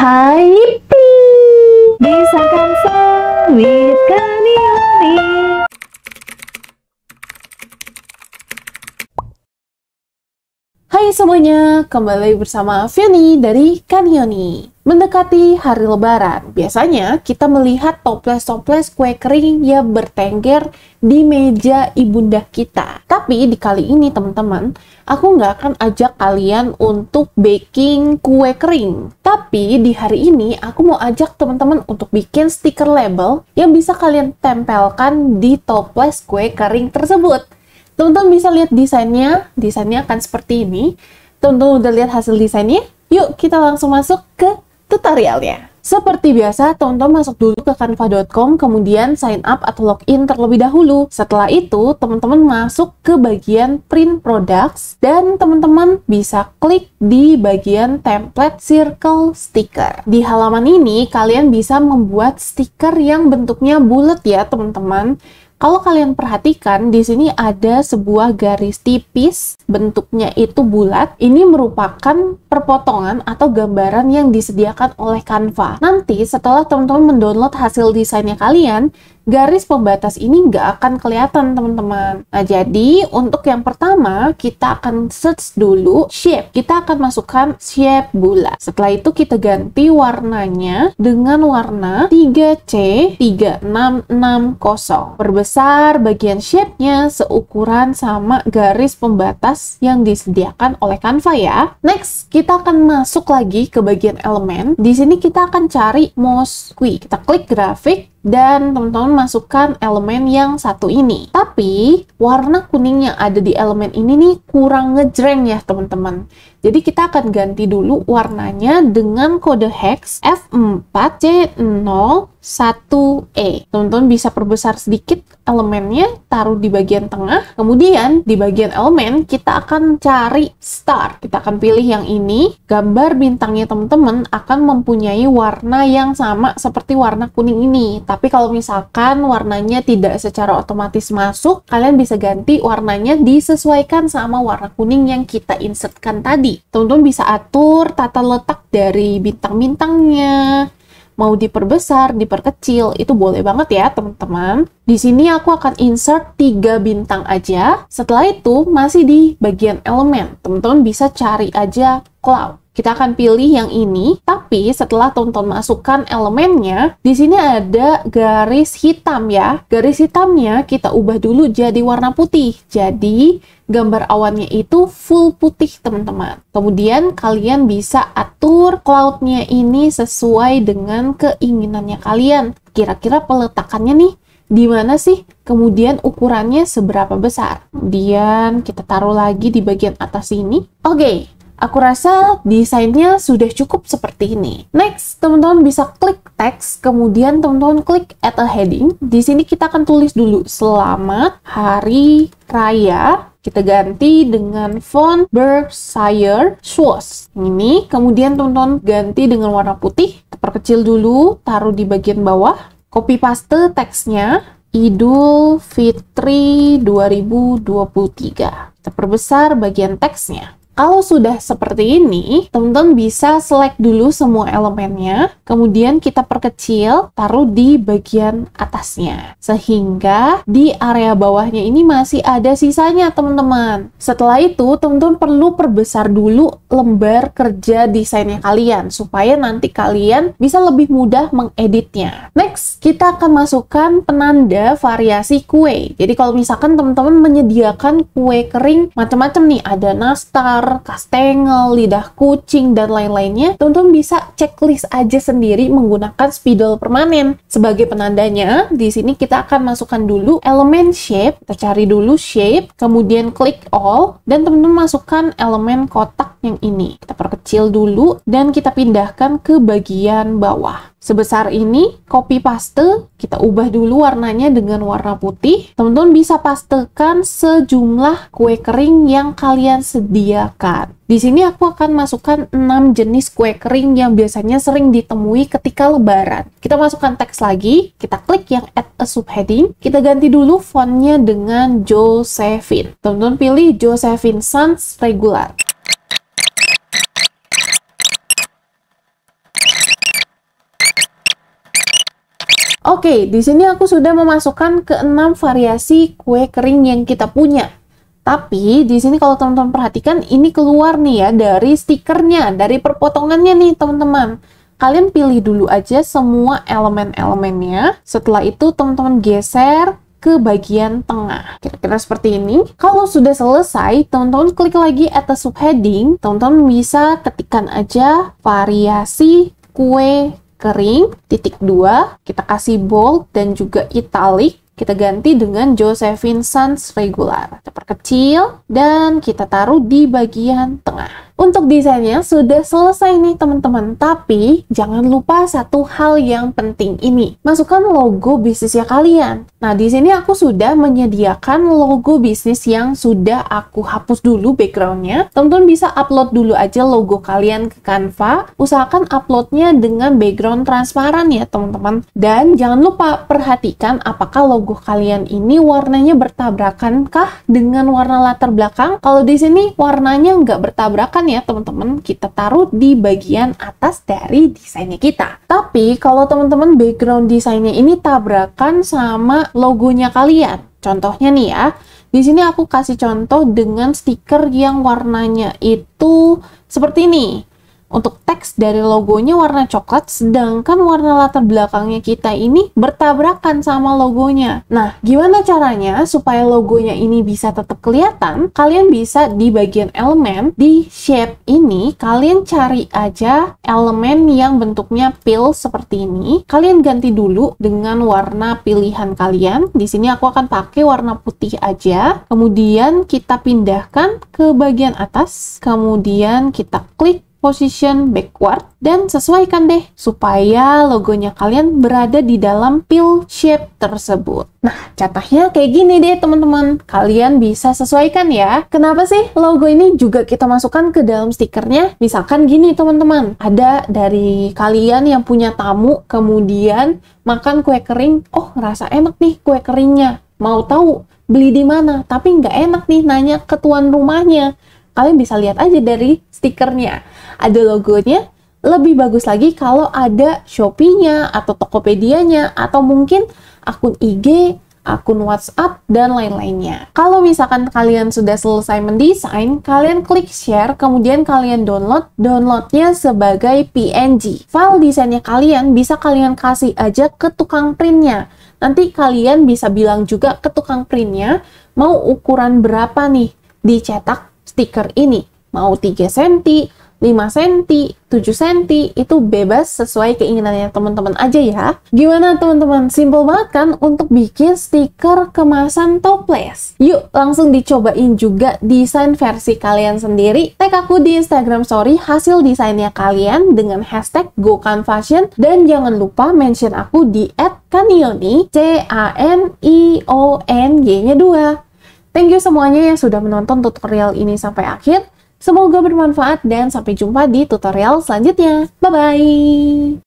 Happy bisa with Kanioni. Hai semuanya, kembali bersama Fioni dari Kanioni. Mendekati hari lebaran, biasanya kita melihat toples-toples kue kering yang bertengger di meja ibunda kita. Tapi di kali ini teman-teman, aku nggak akan ajak kalian untuk baking kue kering. Tapi di hari ini aku mau ajak teman-teman untuk bikin stiker label yang bisa kalian tempelkan di toples kue kering tersebut. Teman-teman bisa lihat desainnya akan seperti ini. Teman-teman udah lihat hasil desainnya? Yuk kita langsung masuk ke tutorialnya. Seperti biasa, teman-teman masuk dulu ke canva.com, kemudian sign up atau login terlebih dahulu. Setelah itu, teman-teman masuk ke bagian print products, dan teman-teman bisa klik di bagian template circle sticker. Di halaman ini, kalian bisa membuat stiker yang bentuknya bulat ya, teman-teman. Kalau kalian perhatikan, di sini ada sebuah garis tipis, bentuknya itu bulat. Ini merupakan perpotongan atau gambaran yang disediakan oleh Canva. Nanti setelah teman-teman mendownload hasil desainnya kalian, garis pembatas ini nggak akan kelihatan teman-teman. Nah, jadi untuk yang pertama, kita akan search dulu shape. Kita akan masukkan shape bulat. Setelah itu kita ganti warnanya dengan warna 3C3660. Perbesar bagian shape-nya seukuran sama garis pembatas yang disediakan oleh Canva ya. Next, kita akan masuk lagi ke bagian elemen. Di sini kita akan cari mouse key. Kita klik grafik, dan teman-teman masukkan elemen yang satu ini. Tapi warna kuning yang ada di elemen ini nih kurang ngejreng ya teman-teman. Jadi kita akan ganti dulu warnanya dengan kode hex F4C01E. Teman-teman bisa perbesar sedikit elemennya, taruh di bagian tengah. Kemudian di bagian elemen kita akan cari star. Kita akan pilih yang ini. Gambar bintangnya teman-teman akan mempunyai warna yang sama seperti warna kuning ini. Tapi kalau misalkan warnanya tidak secara otomatis masuk, kalian bisa ganti warnanya disesuaikan sama warna kuning yang kita insertkan tadi. Teman-teman bisa atur tata letak dari bintang-bintangnya. Mau diperbesar, diperkecil, itu boleh banget ya teman-teman. Di sini aku akan insert 3 bintang aja. Setelah itu masih di bagian elemen. Teman-teman bisa cari aja cloud. Kita akan pilih yang ini, tapi setelah teman-teman masukkan elemennya, di sini ada garis hitam ya. Garis hitamnya kita ubah dulu jadi warna putih. Jadi gambar awannya itu full putih teman-teman. Kemudian kalian bisa atur cloud-nya ini sesuai dengan keinginannya kalian. Kira-kira peletakannya nih di mana sih? Kemudian ukurannya seberapa besar? Kemudian kita taruh lagi di bagian atas sini. Oke. Aku rasa desainnya sudah cukup seperti ini. Next, teman-teman bisa klik teks, kemudian teman-teman klik add a heading. Di sini kita akan tulis dulu Selamat Hari Raya. Kita ganti dengan font Berkshire Swoosh. Ini, kemudian teman-teman ganti dengan warna putih. Kita perkecil dulu, taruh di bagian bawah. Copy paste teksnya Idul Fitri 2023. Kita perbesar bagian teksnya. Kalau sudah seperti ini, teman-teman bisa select dulu semua elemennya, kemudian kita perkecil, taruh di bagian atasnya. Sehingga di area bawahnya ini masih ada sisanya, teman-teman. Setelah itu, teman-teman perlu perbesar dulu lembar kerja desainnya kalian, supaya nanti kalian bisa lebih mudah mengeditnya. Next, kita akan masukkan penanda variasi kue. Jadi kalau misalkan teman-teman menyediakan kue kering macam-macam nih, ada nastar, kastengel, lidah kucing, dan lain-lainnya, teman-teman bisa checklist aja sendiri menggunakan spidol permanen. Sebagai penandanya, di sini kita akan masukkan dulu elemen shape. Kita cari dulu shape, kemudian klik all, dan teman-teman masukkan elemen kotak yang ini. Kita perkecil dulu, dan kita pindahkan ke bagian bawah. Sebesar ini, copy paste, kita ubah dulu warnanya dengan warna putih. Teman-teman bisa pastekan sejumlah kue kering yang kalian sediakan. Di sini aku akan masukkan 6 jenis kue kering yang biasanya sering ditemui ketika lebaran. Kita masukkan teks lagi, kita klik yang add a subheading, kita ganti dulu fontnya dengan Josephine. Teman-teman pilih Josephine Sans Regular. Oke, di sini aku sudah memasukkan ke 6 variasi kue kering yang kita punya. Tapi di sini kalau teman-teman perhatikan ini keluar nih ya dari stikernya, dari perpotongannya nih teman-teman. Kalian pilih dulu aja semua elemen-elemennya. Setelah itu teman-teman geser ke bagian tengah. Kira-kira seperti ini. Kalau sudah selesai, teman-teman klik lagi atas subheading. Teman-teman bisa ketikkan aja variasi kue kering, titik 2, kita kasih bold dan juga italic, kita ganti dengan Josephine Sans regular. Kita perkecil dan kita taruh di bagian tengah. Untuk desainnya sudah selesai nih teman-teman, tapi jangan lupa satu hal yang penting ini. Masukkan logo bisnisnya kalian. Nah, di sini aku sudah menyediakan logo bisnis yang sudah aku hapus dulu backgroundnya. Teman-teman bisa upload dulu aja logo kalian ke Canva. Usahakan uploadnya dengan background transparan ya teman-teman. Dan jangan lupa perhatikan apakah logo kalian ini warnanya bertabrakan kah dengan warna latar belakang. Kalau di sini warnanya nggak bertabrakan ya teman-teman, kita taruh di bagian atas dari desainnya kita. Tapi kalau teman-teman background desainnya ini tabrakan sama logonya kalian, contohnya nih ya, di sini aku kasih contoh dengan stiker yang warnanya itu seperti ini. Untuk teks dari logonya warna coklat, sedangkan warna latar belakangnya kita ini bertabrakan sama logonya. Nah, gimana caranya supaya logonya ini bisa tetap kelihatan? Kalian bisa di bagian elemen, di shape ini, kalian cari aja elemen yang bentuknya pil seperti ini. Kalian ganti dulu dengan warna pilihan kalian. Di sini aku akan pakai warna putih aja. Kemudian kita pindahkan ke bagian atas. Kemudian kita klik position backward dan sesuaikan deh supaya logonya kalian berada di dalam pil shape tersebut. Nah, contohnya kayak gini deh teman-teman. Kalian bisa sesuaikan ya. Kenapa sih logo ini juga kita masukkan ke dalam stikernya? Misalkan gini teman-teman, ada dari kalian yang punya tamu kemudian makan kue kering, oh ngerasa enak nih kue keringnya, mau tahu beli di mana, tapi nggak enak nih nanya ke tuan rumahnya. Kalian bisa lihat aja dari stikernya, ada logonya. Lebih bagus lagi kalau ada Shopee-nya atau Tokopedia-nya atau mungkin akun IG, akun WhatsApp, dan lain-lainnya. Kalau misalkan kalian sudah selesai mendesain, kalian klik share, kemudian kalian downloadnya sebagai PNG. File desainnya kalian bisa kalian kasih aja ke tukang printnya. Nanti kalian bisa bilang juga ke tukang printnya, mau ukuran berapa nih dicetak stiker ini, mau 3 cm, 5 cm, 7 cm, itu bebas sesuai keinginannya teman-teman aja ya. Gimana teman-teman? Simple banget kan untuk bikin stiker kemasan toples? Yuk langsung dicobain juga desain versi kalian sendiri. Tag aku di Instagram story hasil desainnya kalian dengan hashtag #GoCanFashion dan jangan lupa mention aku di @kanioni, CANIONY-nya 2. Thank you semuanya yang sudah menonton tutorial ini sampai akhir. Semoga bermanfaat dan sampai jumpa di tutorial selanjutnya. Bye-bye!